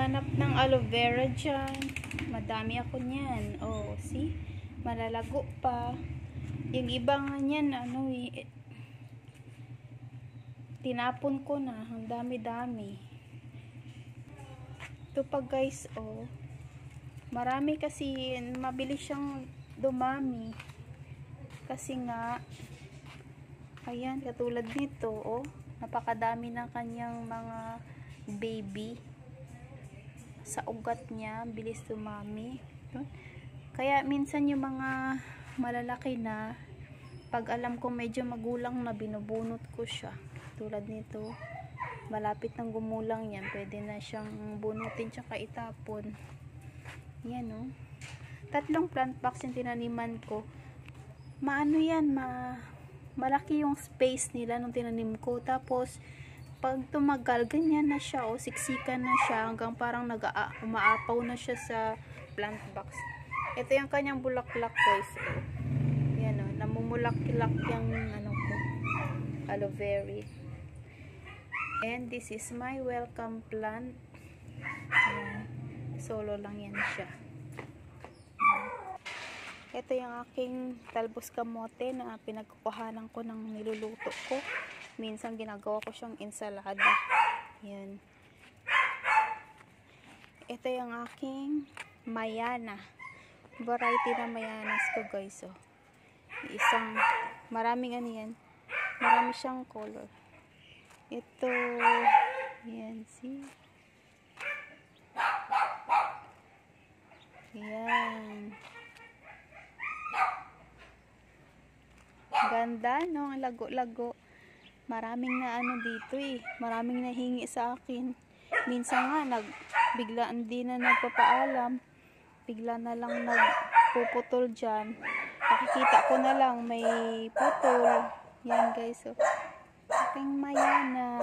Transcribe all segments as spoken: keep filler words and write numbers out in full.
Naghahanap ng aloe vera dyan. Madami ako niyan. Oh, see? Malalago pa. Yung iba nga niyan, ano eh, tinapon ko na. Ang dami-dami. Ito pa guys, oh. Marami kasi, mabilis siyang dumami. Kasi nga, ayan, katulad nito, oh. Napakadami ng kanyang mga baby. Sa ugat niya, bilis dumami. Kaya minsan yung mga malalaki na, pag alam ko medyo magulang na, binubunot ko siya. Tulad nito, malapit ng gumulang yan, pwede na siyang bunutin tsaka itapon. Yan o. Oh. Tatlong plant box yung tinaniman ko. Maano yan, ma malaki yung space nila nung tinanim ko. Tapos, pag tumagal, ganyan na siya o, oh, siksikan na siya hanggang parang nag-umaapaw na siya sa plant box. Ito yung kanyang bulaklak guys. Oh. Yan o, oh, namumulak-kilak yung ano ko, aloe vera. And this is my welcome plant. Ayan. Solo lang yan siya. Ito yung aking talbos kamote na pinagkukuhanan ko ng niluluto ko. Minsan ginagawa ko siyang ensalada. Yan. Ito yung aking Mayana. Variety na Mayanas ko guys. Oh. Isang, maraming ano yan. Marami siyang color. Ito, yan, see? Yan. Ganda, no? Ang lago-lago. Maraming na ano dito eh. Maraming nahingi sa akin. Minsan nga, nag, bigla hindi na nagpapaalam. Bigla na lang nagpuputol dyan. Nakikita ko na lang may putol. Yan guys. So, aking Mayana.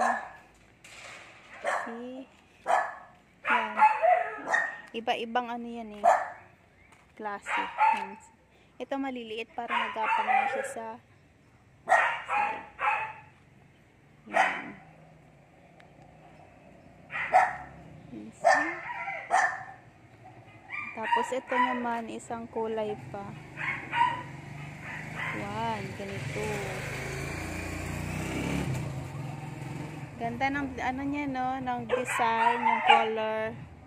See? Yan. Iba-ibang ano yan eh. Klase. Yan. Ito maliliit para nagapang na siya sa yan. Tapos ito naman isang kulay pa. Yan, ganito. Ganda ng ano niya no, ng design, yung color.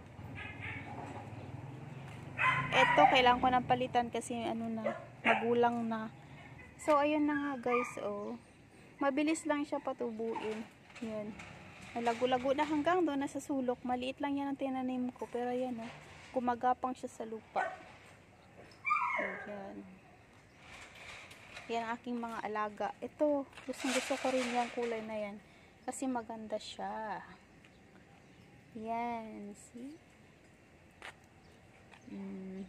Ito kailangan ko nang palitan kasi ano na, magulang na. So ayun na nga guys, oh. Mabilis lang siya patubuin. Yan. Lago-lago na hanggang doon nasa sulok. Maliit lang yan ang tinanim ko. Pero yan oh. Gumagapang siya sa lupa. Yan. Yan ang aking mga alaga. Ito. Gustong gusto ko rin yung kulay na yan. Kasi maganda siya. Yan. See? Hmm.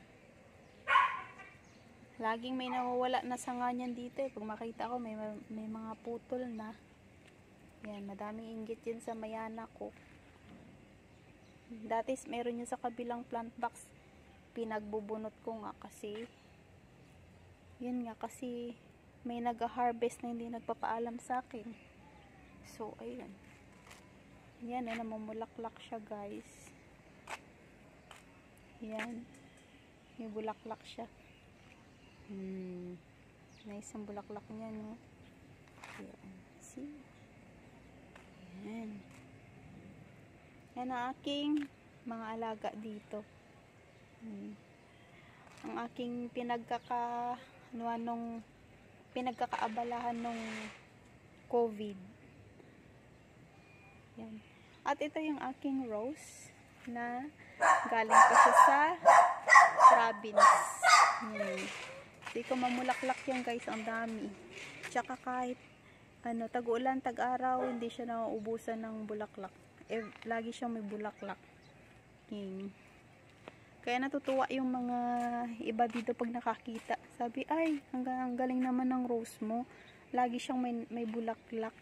Laging may nawawala na sanga niyan dito eh. Pag makita ko may, may mga putol na. Yan, madaming inggit yun sa Mayana ko. Dati meron yun sa kabilang plant box. Pinagbubunot ko nga kasi yun nga kasi may nag-harvest na hindi nagpapaalam sa akin. So, ayun. Yan, eh, namumulaklak siya guys. Yan. May bulaklak siya. Hmm. Nice ang bulaklak niya, no? Yan. See? Yan. Yan ang aking mga alaga dito. Hmm. Ang aking pinagkaka ano, anong pinagkakaabalahan nung COVID. Yan. At ito yung aking rose na galing pa siya sa province. Hmm. Hindi ko mamulaklak yan guys, ang dami. Tsaka kahit ano, tag-ulan, tag-araw, hindi siya nauubusan ng bulaklak. Eh, lagi siyang may bulaklak. Hmm. Kaya natutuwa yung mga iba dito pag nakakita. Sabi, ay, ang, ang galing naman ng rose mo. Lagi siyang may, may bulaklak.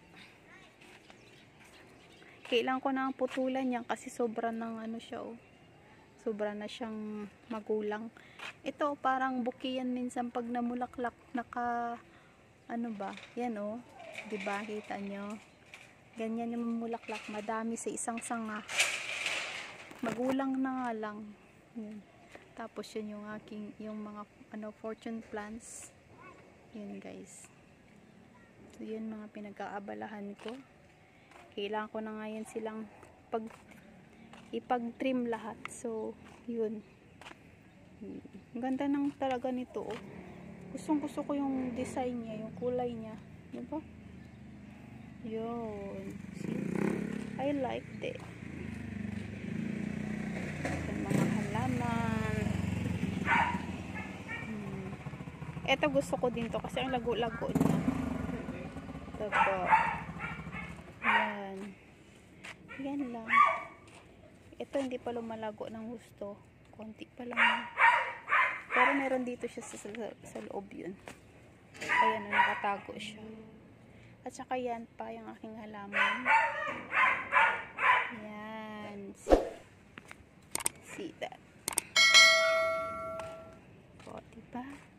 Kailangan ko na putulan yan kasi sobra ng ano siya, oh. Sobra na siyang magulang. Ito parang buki yan minsan pag namulaklak, naka ano ba? Yan oh. 'Di ba? Kita nyo? Ganyan yung mulaklak, madami sa isang sanga. Magulang na nga lang. Yun. Tapos yun yung aking, yung mga ano, fortune plants. Yun guys. So yun mga pinagkaabalahan ko. Kailangan ko na nga yan silang pag ipag-trim lahat. So yun. Ang ganda ng talaga nito. Oh. Gustong gusto ko yung design niya, yung kulay niya. Diba? Yun. See? I like it. Yung mga halaman. Hmm. Ito gusto ko din to kasi ang lago-lago niya. Ito po. Yan. Yan lang. Ito hindi pa lumalago ng gusto. Konti pa lang. Pero meron dito siya sa, sa, sa loob yun. Ayan, nakatago siya. At saka yan pa yung aking halaman. Yan. See, see that. O, diba?